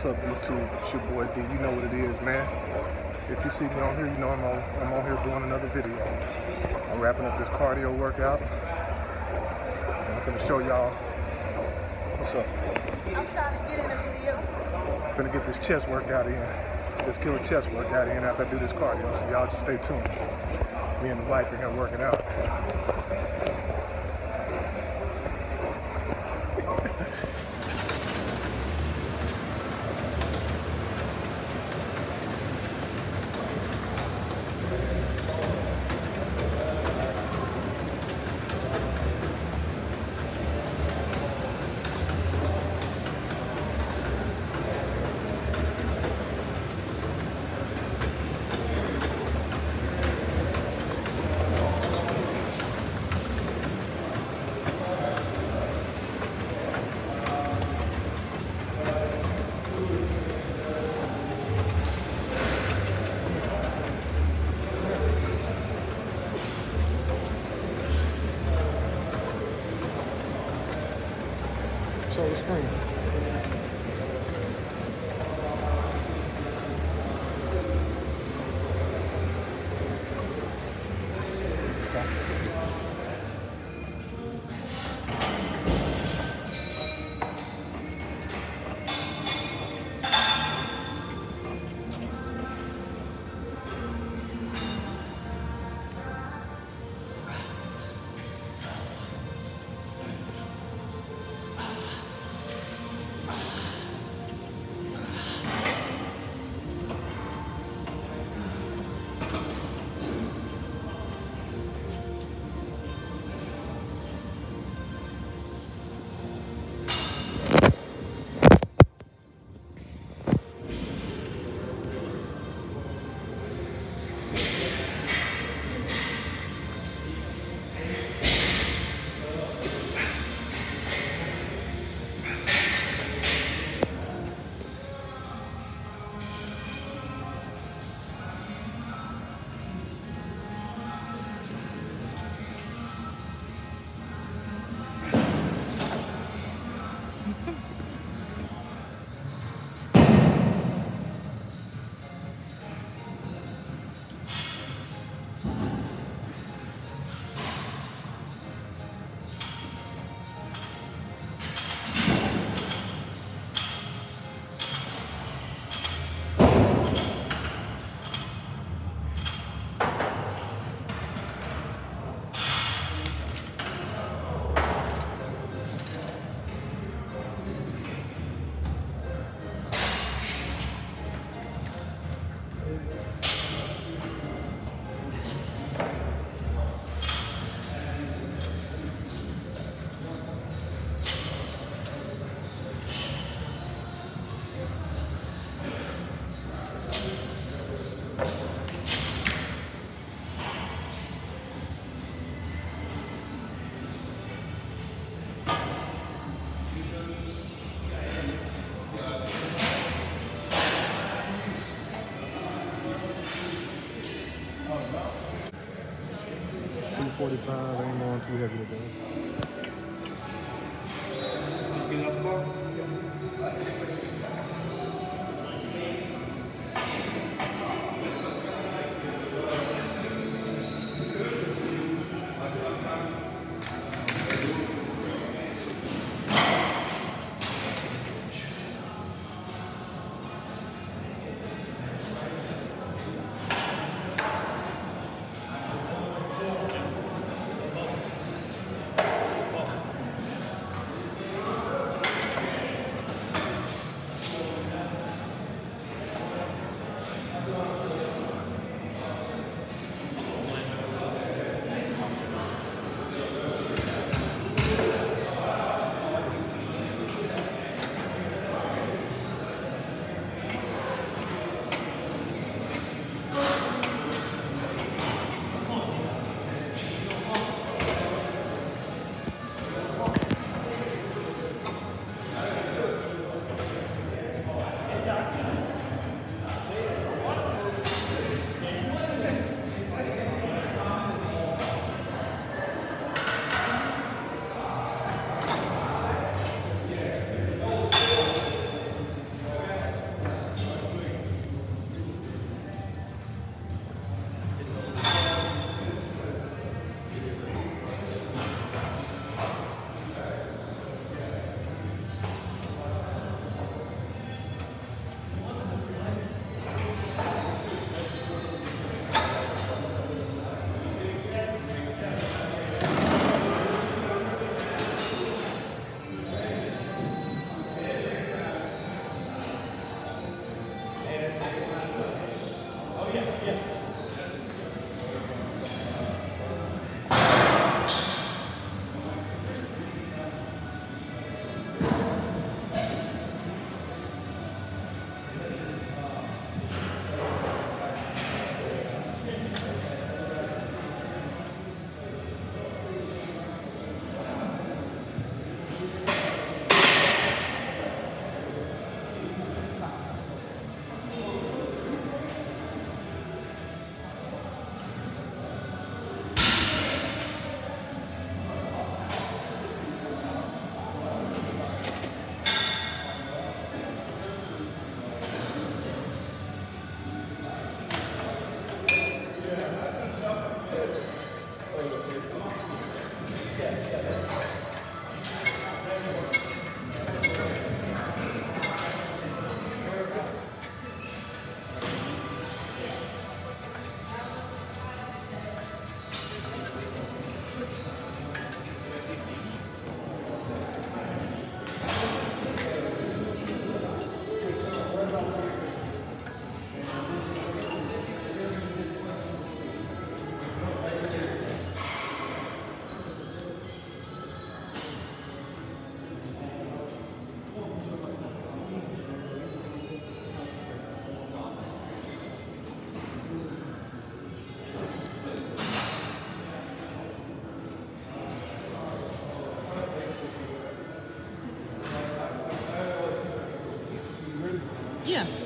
What's up, YouTube? It's your boy D. You know what it is, man. If you see me on here, you know I'm on here doing another video. I'm wrapping up this cardio workout. And I'm gonna show y'all what's up. I'm trying to get in the video. I'm gonna get this chest workout in. This killer chest workout in after I do this cardio. So y'all just stay tuned. Me and the wife are here working out. Show the screen. $245, I ain't going too heavy today. Yeah.